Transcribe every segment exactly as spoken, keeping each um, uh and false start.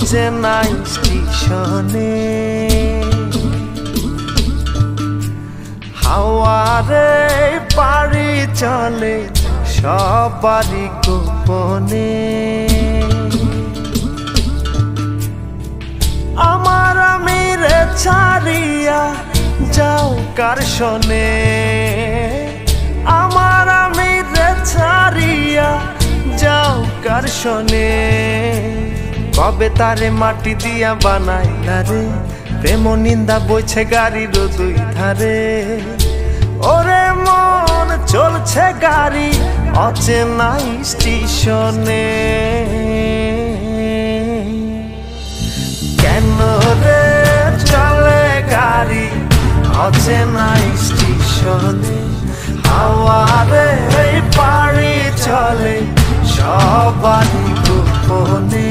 অচেনা স্টেশনে হাওয়ারে পাড়ি চলে সবারই গোপনে। আমার আমিরে ছাড়িয়া যাও কার শোনে, আমার আমিরে ছাড়িয়া যাও কার শোনে। কবে তারে মাটি দিয়া বানাইলা রে, প্রেম নিন্দা বইছে গাড়ির দুই ধারে। ওরে মন চলছে গাড়ি অচেনা স্টেশনে, কেন রে চলে গাড়ি অচেনা স্টেশনে। হাওয়ারে পাড়ি চলে সবারই গোপনে।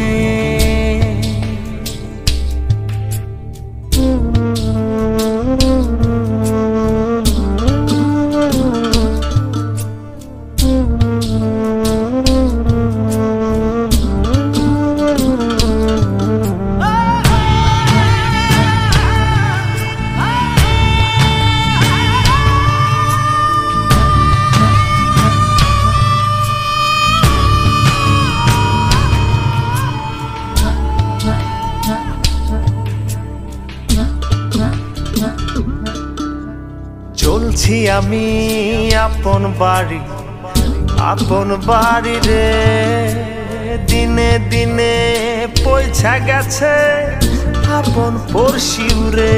চলছি আমি আপন বাড়ি আপন বাড়ি রে, দিনে দিনে পয়সা গেছে আপন পড়শিও রে।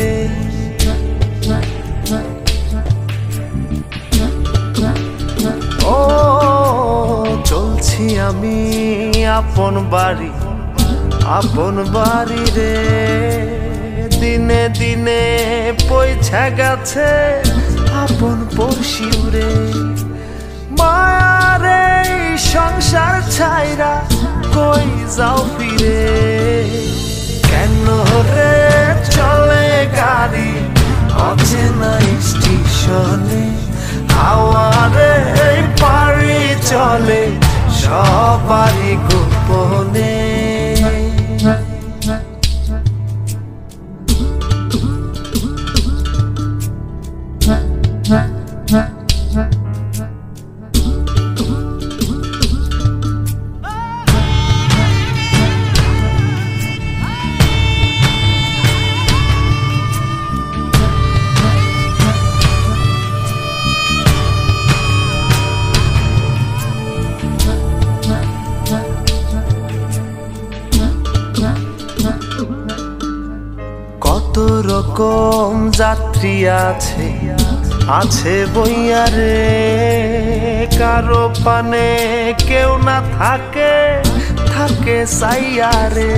ও চলছি আমি আপন বাড়ি আপন বাড়ি রে, দিনে দিনে পয়সা গেছে আপন পড়শিও রে। মায়ারে সংসার ছাইরা কই যাও ফিরে, কেন রে চলে গাড়ি অচেনা স্টেশনে। হাওয়ারে পাড়ি চলে সবারই গোপনে। কত রকম যাত্রী আছে আছে বইয়া রে, কারো পানে কেউ না থাকে থাকে সাইয়া রে।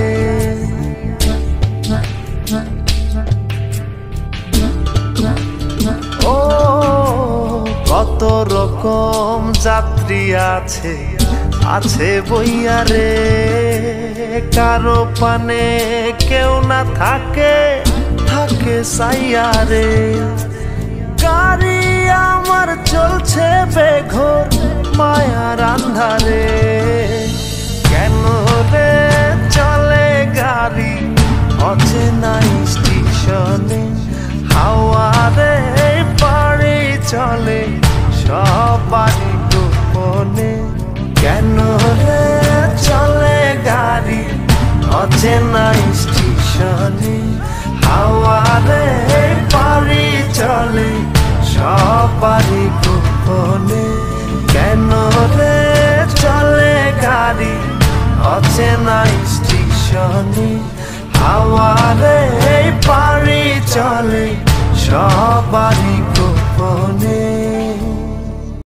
ও কত রকম যাত্রী আছে আছে বইয়া রে, কারো পানে কেউ না থাকে থাকে সাইয়া রে। গাড়ি আমার চলছে বেঘোর মায়ার আন্ধারে, কেন রে চলে গাড়ি অচেনা স্টেশনে। হাওয়ারে পাড়ি চলে সবারই গোপনে, কেন রে চলে গাড়ি অচেনা স্টেশনে। হাওয়ারে পাড়ি চলে সবারই গোপনে, কেন রে চলে গাড়ি অচেনা স্টেশনে। হাওয়ারে পাড়ি চলে সবারই